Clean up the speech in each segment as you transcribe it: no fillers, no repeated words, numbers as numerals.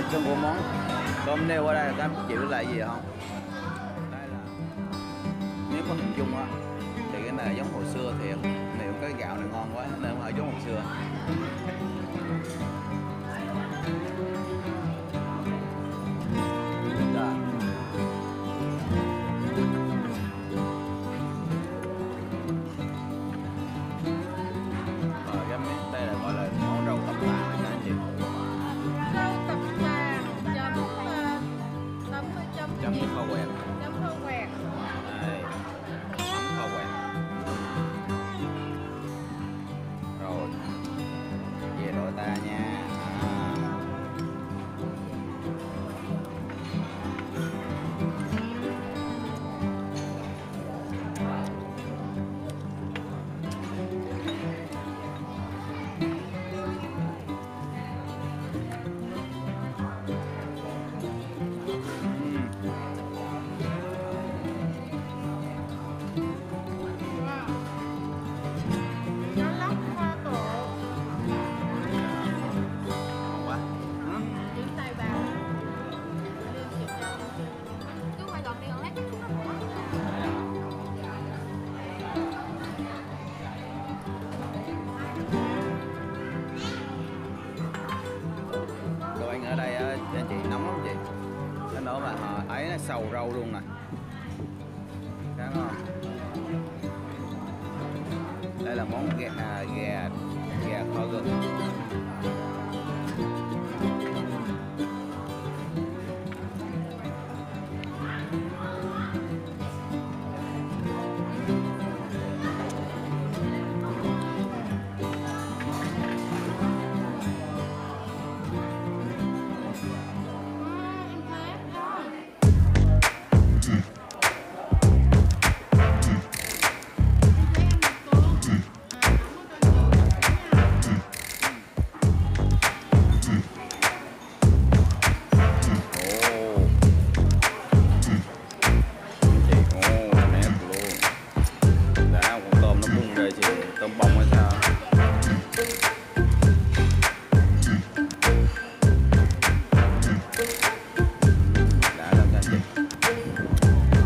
trưng của món cơm niêu ở đây các anh chịu là gì không? Đây là nếu có hình dung á thì cái này giống hồi xưa thiệt, liệu cái gạo này ngon quá nên phải giống hồi xưa. Đây là gọi là món rau tập tàng này các anh chị. Rau tập tàng chấm Chấm kho quẹt. chấm kho quẹt. Đây, chấm kho quẹt. Rồi, về đôi ta nha. Cá lóc kho tộ. Ngon quá. Yến tay vào. Cứ quay gọn đi còn hết. Đồ ăn ở đây á, anh chị nóng lắm chị. Cái nữa mà họ ấy nó sầu rau luôn nè. Khá ngon. Đây là món gà kho gừng. Tôm bông hay sao? Đã lắm anh chị.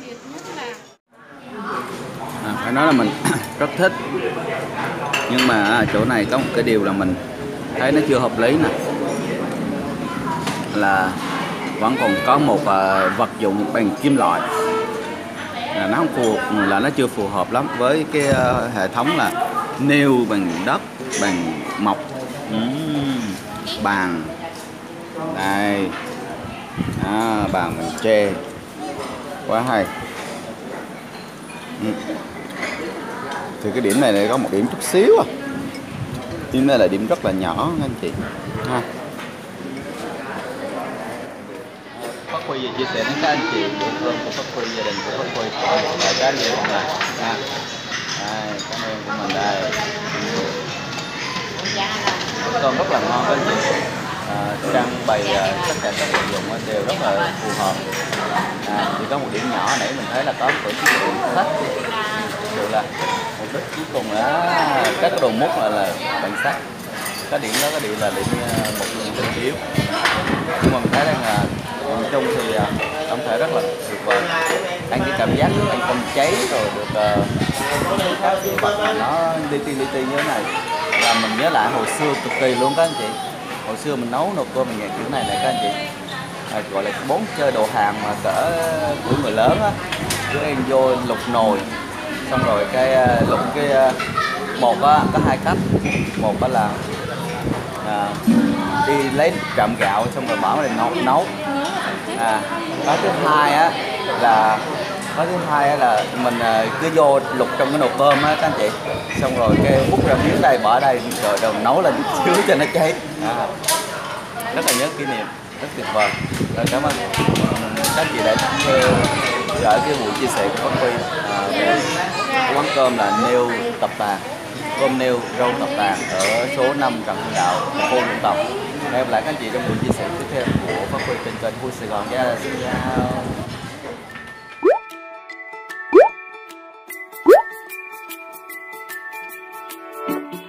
biệt nhất là phải nói là mình rất thích, nhưng mà chỗ này có một cái điều là mình thấy nó chưa hợp lý nè, là vẫn còn có một vật dụng bằng kim loại, là nó không phù, là nó chưa phù hợp lắm với cái hệ thống là nêu bằng đất, bằng mộc. Bàn đây, bàn bằng tre, quá hay. Thì cái điểm này có một điểm chút xíu điểm này là điểm rất là nhỏ anh chị ha. Phát Huy về chia sẻ với các anh chị bữa cơm của Phát Huy, gia đình của Phát Huy và các anh chị mọi người ha. Đây, cảm ơn của mình đây. Bữa cơm rất là ngon các anh chị. Trang bày tất cả các vật dụng đều rất là phù hợp. Chỉ có một điểm nhỏ nãy mình thấy là có một chiếc điện khách, được là mục đích cuối cùng là các cái đồ mút là bằng sắt. Cái điểm đó, cái điểm là điểm một điểm yếu, nhưng mà mình thấy rằng là nhìn chung thì tổng thể rất là tuyệt vời. Ăn cái cảm giác ăn cơm cháy rồi được các vật mà nó li ti như thế này là mình nhớ lại hồi xưa cực kỳ luôn các anh chị. Hồi xưa mình nấu nồi cơm nhà kiểu này các anh chị, gọi là 4 chơi đồ hàng mà cỡ của người lớn á, cứ ăn vô lục nồi, xong rồi cái lục cái một á có hai cách, một á là đi lấy trộm gạo xong rồi bỏ vào nấu. Cái thứ hai á là mình cứ vô lục trong cái nồi cơm á các anh chị, xong rồi cái múc ra miếng đây bỏ ở đây rồi đầu nấu lên xíu cho nó cháy. Rất là nhớ kỷ niệm, rất tuyệt vời. Cảm ơn các anh chị đã gửi cái buổi chia sẻ của Phát Huy về quán cơm là Niêu tập Tàng, cơm Niêu rau tập Tàng ở số 5 Trần Hưng Đạo, thành phố Vũng Tàu. Hẹn gặp lại các anh chị trong buổi chia sẻ tiếp theo của Phát Huy trên kênh Huy Sài Gòn nha. Xin chào.